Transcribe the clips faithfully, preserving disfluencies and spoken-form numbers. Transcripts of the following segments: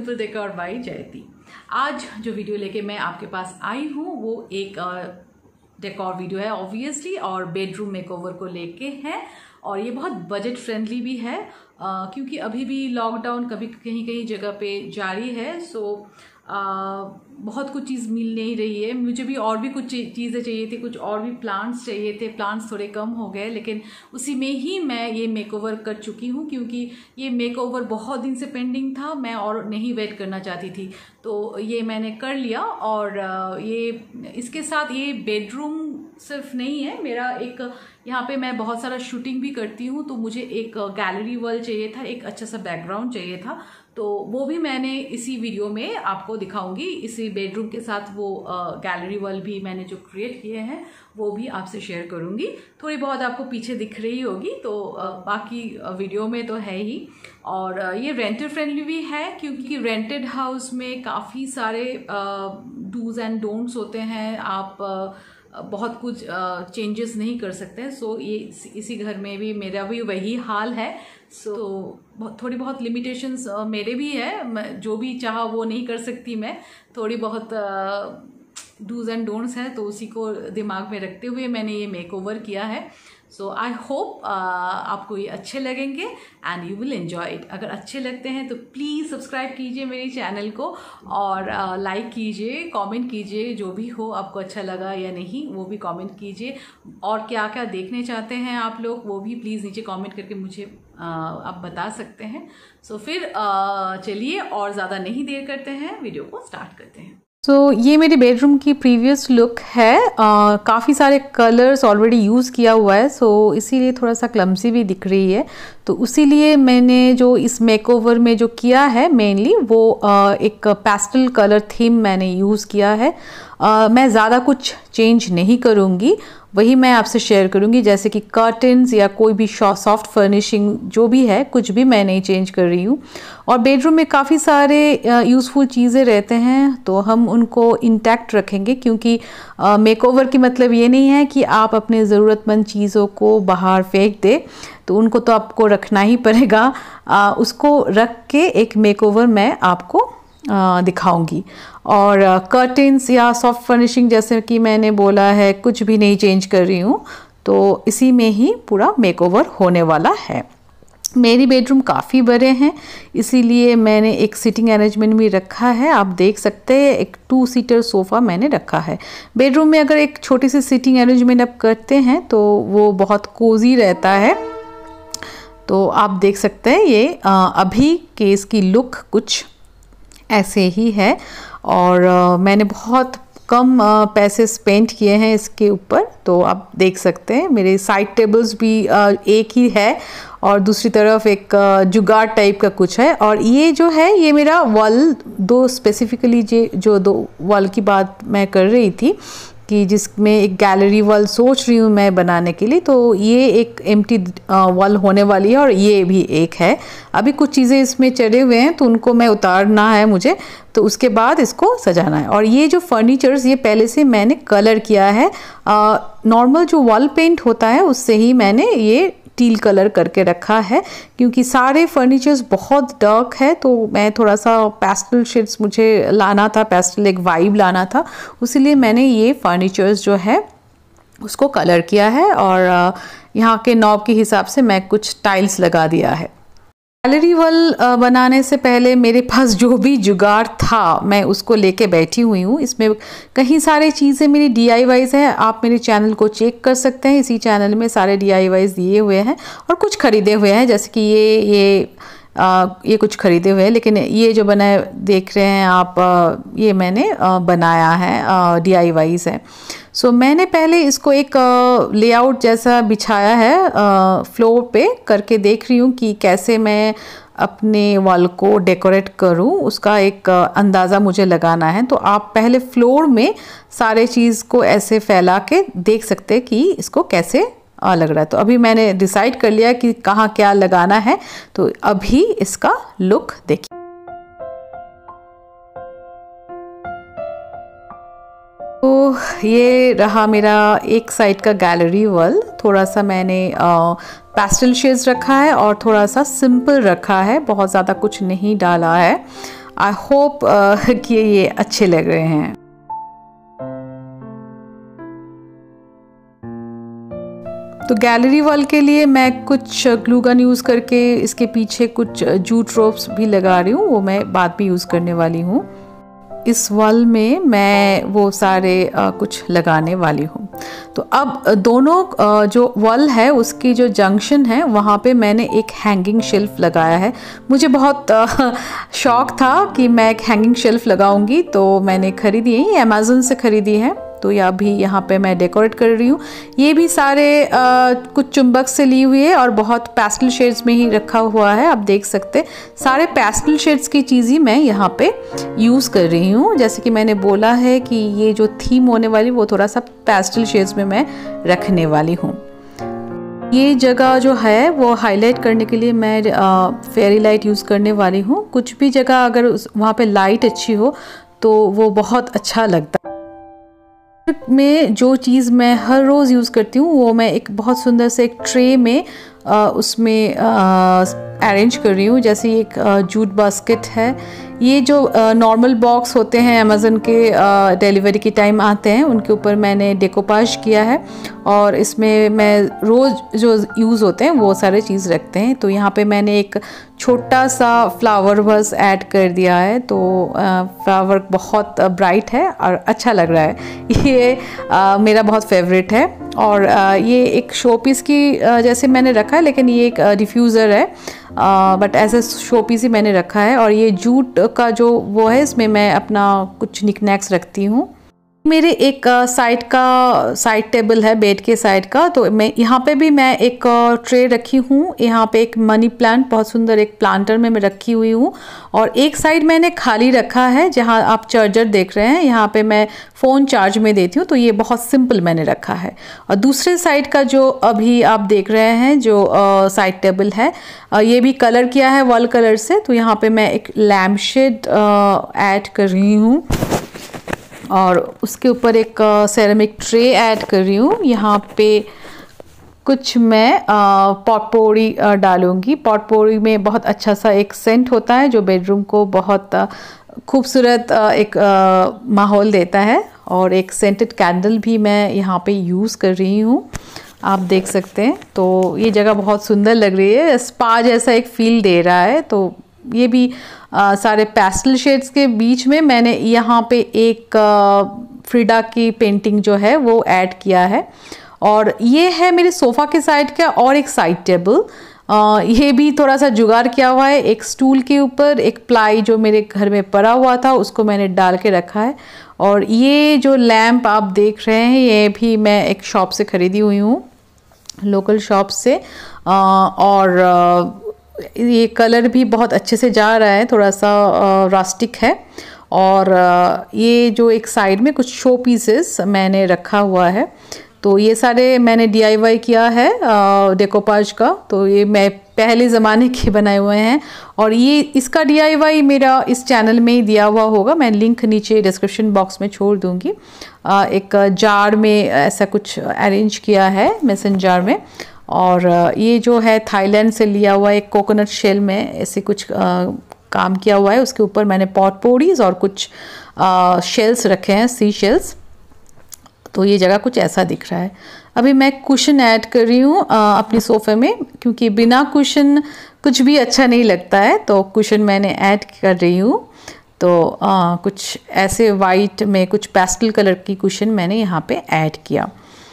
Simple decor bye जयति। आज जो वीडियो लेके मैं आपके पास आई हूँ वो एक डेकोर वीडियो है ऑब्वियसली, और बेडरूम मेकओवर को लेके है, और ये बहुत बजट फ्रेंडली भी है आ, क्योंकि अभी भी लॉकडाउन कभी कहीं कहीं जगह पे जारी है। सो आ, बहुत कुछ चीज़ मिल नहीं रही है। मुझे भी और भी कुछ चीज़ें चाहिए थी, कुछ और भी प्लांट्स चाहिए थे। प्लांट्स थोड़े कम हो गए, लेकिन उसी में ही मैं ये मेकओवर कर चुकी हूँ क्योंकि ये मेकओवर बहुत दिन से पेंडिंग था, मैं और नहीं वेट करना चाहती थी, तो ये मैंने कर लिया। और ये इसके साथ ये बेडरूम सिर्फ नहीं है मेरा, एक यहाँ पे मैं बहुत सारा शूटिंग भी करती हूँ, तो मुझे एक गैलरी वॉल चाहिए था, एक अच्छा सा बैकग्राउंड चाहिए था, तो वो भी मैंने इसी वीडियो में आपको दिखाऊंगी। इसी बेडरूम के साथ वो गैलरी वॉल भी मैंने जो क्रिएट किए हैं वो भी आपसे शेयर करूंगी। थोड़ी बहुत आपको पीछे दिख रही होगी, तो आ, बाकी वीडियो में तो है ही। और आ, ये रेंटेड फ्रेंडली भी है क्योंकि रेंटेड हाउस में काफ़ी सारे डूज एंड डोंट्स होते हैं, आप आ, बहुत कुछ चेंजेस नहीं कर सकते हैं। सो ये इसी घर में भी मेरा भी वही हाल है। सो so, थोड़ी बहुत लिमिटेशंस मेरे भी है, जो भी चाहा वो नहीं कर सकती मैं, थोड़ी बहुत डूज एंड डोंट्स हैं, तो उसी को दिमाग में रखते हुए मैंने ये मेकओवर किया है। सो आई होप आपको ये अच्छे लगेंगे and you will enjoy it. अगर अच्छे लगते हैं तो प्लीज़ सब्सक्राइब कीजिए मेरे चैनल को, और लाइक uh, कीजिए, कमेंट कीजिए, जो भी हो आपको अच्छा लगा या नहीं वो भी कमेंट कीजिए, और क्या क्या देखने चाहते हैं आप लोग वो भी प्लीज़ नीचे कमेंट करके मुझे uh, आप बता सकते हैं। सो so, फिर uh, चलिए और ज़्यादा नहीं देर करते हैं, वीडियो को स्टार्ट करते हैं। सो so, ये मेरे बेडरूम की प्रीवियस लुक है। काफ़ी सारे कलर्स ऑलरेडी यूज़ किया हुआ है, सो so, इसीलिए थोड़ा सा क्लम्सी भी दिख रही है। तो इसीलिए मैंने जो इस मेकओवर में जो किया है मेनली वो uh, एक पेस्टल कलर थीम मैंने यूज़ किया है। uh, मैं ज़्यादा कुछ चेंज नहीं करूँगी, वही मैं आपसे शेयर करूँगी, जैसे कि कर्टन्स या कोई भी सॉफ्ट फर्निशिंग जो भी है, कुछ भी मैं नहीं चेंज कर रही हूँ। और बेडरूम में काफ़ी सारे यूज़फुल चीज़ें रहते हैं, तो हम उनको इंटैक्ट रखेंगे, क्योंकि मेकओवर की मतलब ये नहीं है कि आप अपने ज़रूरतमंद चीज़ों को बाहर फेंक दे, तो उनको तो आपको रखना ही पड़ेगा। आ, उसको रख के एक मेकओवर मैं आपको दिखाऊंगी। और कर्टन्स या सॉफ्ट फर्निशिंग जैसे कि मैंने बोला है, कुछ भी नहीं चेंज कर रही हूँ, तो इसी में ही पूरा मेकओवर होने वाला है। मेरी बेडरूम काफ़ी बड़े हैं, इसीलिए मैंने एक सिटिंग अरेंजमेंट भी रखा है। आप देख सकते हैं एक टू सीटर सोफ़ा मैंने रखा है। बेडरूम में अगर एक छोटी सी सिटिंग अरेंजमेंट आप करते हैं तो वो बहुत कोजी रहता है। तो आप देख सकते हैं ये अभी के इसकी लुक कुछ ऐसे ही है, और uh, मैंने बहुत कम uh, पैसे स्पेंड किए हैं इसके ऊपर। तो आप देख सकते हैं मेरे साइड टेबल्स भी uh, एक ही है, और दूसरी तरफ एक uh, जुगाड़ टाइप का कुछ है। और ये जो है ये मेरा वॉल, दो स्पेसिफिकली जो जो दो वॉल की बात मैं कर रही थी कि जिसमें एक गैलरी वॉल सोच रही हूँ मैं बनाने के लिए, तो ये एक एम्प्टी वॉल होने वाली है, और ये भी एक है। अभी कुछ चीज़ें इसमें चढ़े हुए हैं तो उनको मैं उतारना है मुझे, तो उसके बाद इसको सजाना है। और ये जो फर्नीचर्स ये पहले से मैंने कलर किया है, नॉर्मल जो वॉल पेंट होता है उससे ही मैंने ये टील कलर करके रखा है, क्योंकि सारे फर्नीचर्स बहुत डार्क है, तो मैं थोड़ा सा पेस्टल शेड्स मुझे लाना था, पेस्टल एक वाइब लाना था, उसीलिए मैंने ये फर्नीचर्स जो है उसको कलर किया है। और यहाँ के नॉब के हिसाब से मैं कुछ टाइल्स लगा दिया है। गैलरी वॉल बनाने से पहले मेरे पास जो भी जुगाड़ था मैं उसको लेके बैठी हुई हूँ। इसमें कई सारे चीज़ें मेरी डी आई वाइज हैं, आप मेरे चैनल को चेक कर सकते हैं। इसी चैनल में सारे डी आई वाइज दिए हुए हैं, और कुछ खरीदे हुए हैं, जैसे कि ये ये आ, ये कुछ खरीदे हुए हैं, लेकिन ये जो बना देख रहे हैं आप, आ, ये मैंने आ, बनाया है, डी आई वाइज है। सो so, मैंने पहले इसको एक लेआउट जैसा बिछाया है, फ्लोर पे करके देख रही हूँ कि कैसे मैं अपने वॉल को डेकोरेट करूँ, उसका एक अंदाज़ा मुझे लगाना है। तो आप पहले फ्लोर में सारे चीज़ को ऐसे फैला के देख सकते हैं कि इसको कैसे लग रहा है। तो अभी मैंने डिसाइड कर लिया कि कहाँ क्या लगाना है, तो अभी इसका लुक देखिए। तो ये रहा मेरा एक साइड का गैलरी वॉल। थोड़ा सा मैंने पेस्टल शेड्स रखा है और थोड़ा सा सिंपल रखा है, बहुत ज़्यादा कुछ नहीं डाला है। आई होप कि ये अच्छे लग रहे हैं। तो गैलरी वॉल के लिए मैं कुछ ग्लू गन यूज़ करके इसके पीछे कुछ जूट रोप्स भी लगा रही हूँ, वो मैं बाद में यूज़ करने वाली हूँ। इस वॉल में मैं वो सारे आ, कुछ लगाने वाली हूँ। तो अब दोनों आ, जो वॉल है उसकी जो जंक्शन है वहाँ पे मैंने एक हैंगिंग शेल्फ लगाया है। मुझे बहुत शौक था कि मैं एक हैंगिंग शेल्फ लगाऊंगी, तो मैंने ख़रीदी है, अमेज़न से ख़रीदी है। तो ये अभी यहाँ पे मैं डेकोरेट कर रही हूँ। ये भी सारे आ, कुछ चुंबक से ली हुई है और बहुत पैस्टल शेड्स में ही रखा हुआ है। आप देख सकते सारे पैस्टल शेड्स की चीज़ ही मैं यहाँ पे यूज़ कर रही हूँ। जैसे कि मैंने बोला है कि ये जो थीम होने वाली वो थोड़ा सा पैस्टल शेड्स में मैं रखने वाली हूँ। ये जगह जो है वो हाईलाइट करने के लिए मैं फेरी लाइट यूज़ करने वाली हूँ। कुछ भी जगह अगर वहाँ पे लाइट अच्छी हो तो वो बहुत अच्छा लगता है। में जो चीज़ मैं हर रोज़ यूज़ करती हूँ वो मैं एक बहुत सुंदर से एक ट्रे में आ, उसमें अरेंज कर रही हूँ। जैसे एक जूट बास्केट है, ये जो नॉर्मल बॉक्स होते हैं अमेज़न के डिलीवरी के टाइम आते हैं, उनके ऊपर मैंने डेकोपाज किया है और इसमें मैं रोज़ जो यूज़ होते हैं वो सारे चीज़ रखते हैं। तो यहाँ पे मैंने एक छोटा सा फ्लावर बस ऐड कर दिया है, तो फ्लावर बहुत ब्राइट है और अच्छा लग रहा है। ये आ, मेरा बहुत फेवरेट है और आ, ये एक शो पीस की आ, जैसे मैंने रखा है, लेकिन ये एक डिफ्यूज़र है, बट ऐसे शो पीस ही मैंने रखा है। और ये जूट का जो वो है इसमें मैं अपना कुछ निकनैक्स रखती हूँ। मेरे एक साइड का साइड टेबल है बेड के साइड का, तो मैं यहाँ पे भी मैं एक ट्रे रखी हूँ। यहाँ पे एक मनी प्लांट बहुत सुंदर एक प्लांटर में मैं रखी हुई हूँ और एक साइड मैंने खाली रखा है जहाँ आप चार्जर देख रहे हैं, यहाँ पे मैं फ़ोन चार्ज में देती हूँ, तो ये बहुत सिंपल मैंने रखा है। और दूसरे साइड का जो अभी आप देख रहे हैं जो साइड टेबल है, ये भी कलर किया है वॉल कलर से, तो यहाँ पे मैं एक लैम्प शेड ऐड कर रही हूँ और उसके ऊपर एक सेरेमिक ट्रे ऐड कर रही हूँ। यहाँ पे कुछ मैं पॉटपोरी डालूँगी। पॉटपोरी में बहुत अच्छा सा एक सेंट होता है जो बेडरूम को बहुत खूबसूरत एक माहौल देता है, और एक सेंटेड कैंडल भी मैं यहाँ पे यूज़ कर रही हूँ, आप देख सकते हैं। तो ये जगह बहुत सुंदर लग रही है, स्पा जैसा एक फील दे रहा है। तो ये भी आ, सारे पैस्टल शेड्स के बीच में मैंने यहाँ पे एक आ, फ्रीडा की पेंटिंग जो है वो ऐड किया है। और ये है मेरे सोफ़ा के साइड का और एक साइड टेबल, आ, ये भी थोड़ा सा जुगाड़ किया हुआ है। एक स्टूल के ऊपर एक प्लाई जो मेरे घर में पड़ा हुआ था उसको मैंने डाल के रखा है। और ये जो लैम्प आप देख रहे हैं ये भी मैं एक शॉप से ख़रीदी हुई हूँ, लोकल शॉप से, आ, और आ, ये कलर भी बहुत अच्छे से जा रहा है, थोड़ा सा रास्टिक है। और ये जो एक साइड में कुछ शो पीसेस मैंने रखा हुआ है, तो ये सारे मैंने डी आई वाई किया है डेकोपाज का, तो ये मैं पहले ज़माने के बनाए हुए हैं। और ये इसका डी आई वाई मेरा इस चैनल में ही दिया हुआ होगा, मैं लिंक नीचे डिस्क्रिप्शन बॉक्स में छोड़ दूँगी। एक जार में ऐसा कुछ अरेंज किया है मेसन जार में। और ये जो है थाईलैंड से लिया हुआ एक कोकोनट शेल में ऐसे कुछ आ, काम किया हुआ है, उसके ऊपर मैंने पॉटपोरीज और कुछ आ, शेल्स रखे हैं, सी शेल्स। तो ये जगह कुछ ऐसा दिख रहा है। अभी मैं कुशन ऐड कर रही हूँ अपने सोफ़े में, क्योंकि बिना कुशन कुछ भी अच्छा नहीं लगता है, तो कुशन मैंने ऐड कर रही हूँ। तो आ, कुछ ऐसे वाइट में कुछ पेस्टल कलर की कुशन मैंने यहाँ पे ऐड किया।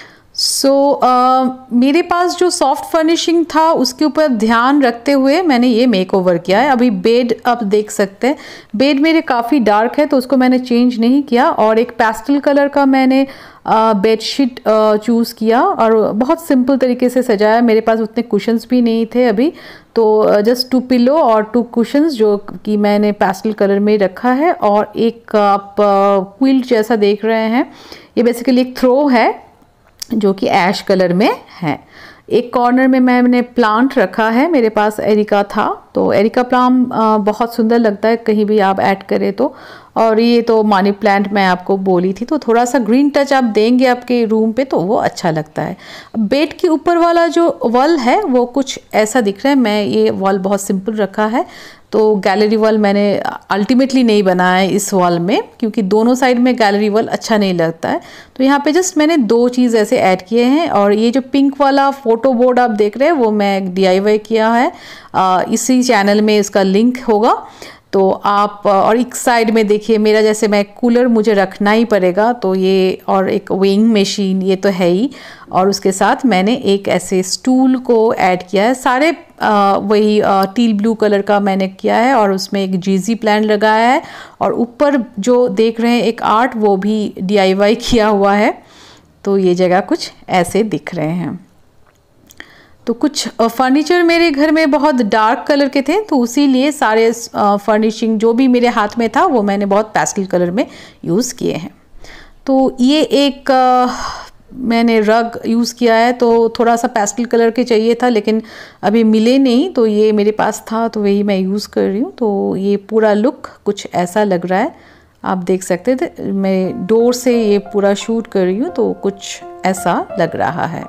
सो so, uh, मेरे पास जो सॉफ्ट फर्निशिंग था उसके ऊपर ध्यान रखते हुए मैंने ये मेकओवर किया है। अभी बेड आप देख सकते हैं, बेड मेरे काफ़ी डार्क है तो उसको मैंने चेंज नहीं किया, और एक पेस्टल कलर का मैंने बेडशीट चूज़ किया और बहुत सिंपल तरीके से सजाया। मेरे पास उतने कुशन्स भी नहीं थे अभी, तो जस्ट टू पिलो और टू कुशन्स जो कि मैंने पेस्टल कलर में रखा है। और एक आप क्विल्ट जैसा देख रहे हैं, ये बेसिकली एक थ्रो है जो कि ऐश कलर में है। एक कॉर्नर में मैंने प्लांट रखा है, मेरे पास एरिका था, तो एरिका प्लांट बहुत सुंदर लगता है कहीं भी आप ऐड करें तो। और ये तो मनी प्लांट मैं आपको बोली थी, तो थोड़ा सा ग्रीन टच आप देंगे आपके रूम पे तो वो अच्छा लगता है। बेड के ऊपर वाला जो वॉल है वो कुछ ऐसा दिख रहा है। मैं ये वॉल बहुत सिंपल रखा है, तो गैलरी वॉल मैंने अल्टीमेटली नहीं बनाया है इस वॉल में, क्योंकि दोनों साइड में गैलरी वॉल अच्छा नहीं लगता है। तो यहाँ पे जस्ट मैंने दो चीज़ ऐसे ऐड किए हैं। और ये जो पिंक वाला फोटो बोर्ड आप देख रहे हैं वो मैं डी आई वाई किया है, आ, इसी चैनल में इसका लिंक होगा। तो आप, और एक साइड में देखिए मेरा, जैसे मैं कूलर मुझे रखना ही पड़ेगा, तो ये, और एक वेइंग मशीन ये तो है ही, और उसके साथ मैंने एक ऐसे स्टूल को ऐड किया है। सारे आ, वही आ, टील ब्लू कलर का मैंने किया है, और उसमें एक जीजी प्लांट लगाया है। और ऊपर जो देख रहे हैं एक आर्ट, वो भी डी आई वाई किया हुआ है। तो ये जगह कुछ ऐसे दिख रहे हैं। तो कुछ फर्नीचर मेरे घर में बहुत डार्क कलर के थे, तो इसीलिए सारे फर्निशिंग जो भी मेरे हाथ में था वो मैंने बहुत पैस्टल कलर में यूज़ किए हैं। तो ये एक आ, मैंने रग यूज़ किया है, तो थोड़ा सा पैस्टल कलर के चाहिए था लेकिन अभी मिले नहीं, तो ये मेरे पास था तो वही मैं यूज़ कर रही हूँ। तो ये पूरा लुक कुछ ऐसा लग रहा है, आप देख सकते थे। मैं डोर से ये पूरा शूट कर रही हूँ, तो कुछ ऐसा लग रहा है।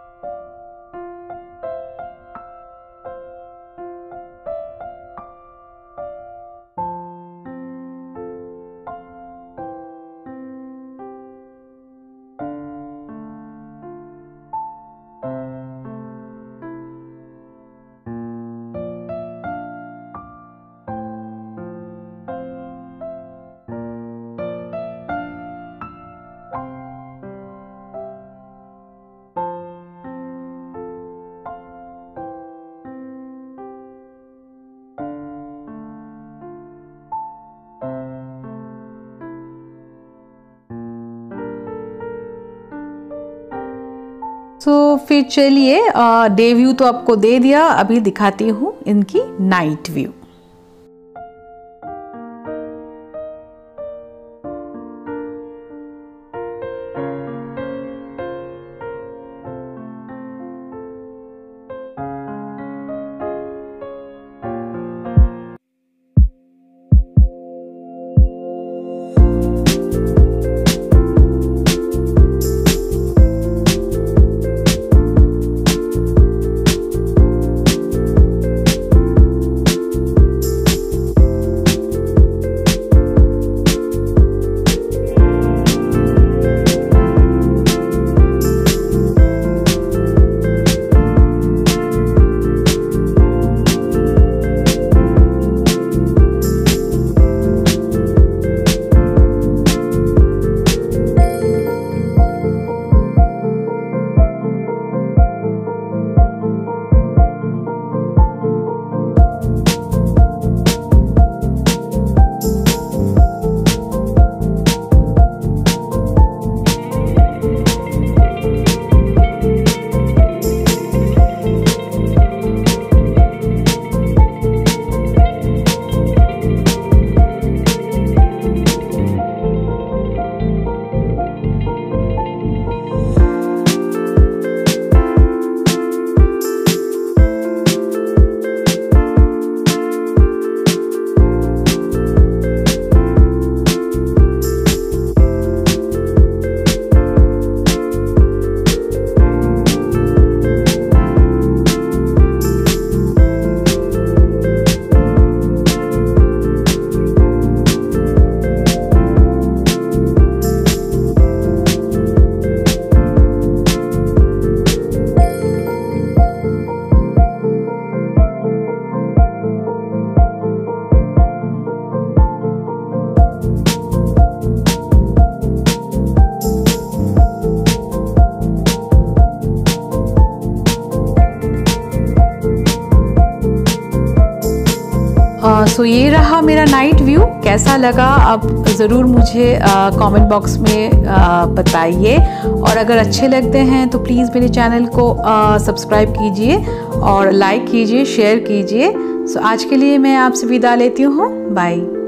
तो फिर चलिए, डे व्यू तो आपको दे दिया, अभी दिखाती हूँ इनकी नाइट व्यू। सो ये रहा मेरा नाइट व्यू। कैसा लगा आप ज़रूर मुझे कमेंट बॉक्स में आ, बताइए, और अगर अच्छे लगते हैं तो प्लीज़ मेरे चैनल को सब्सक्राइब कीजिए और लाइक कीजिए, शेयर कीजिए। सो आज के लिए मैं आपसे विदा लेती हूँ, बाय।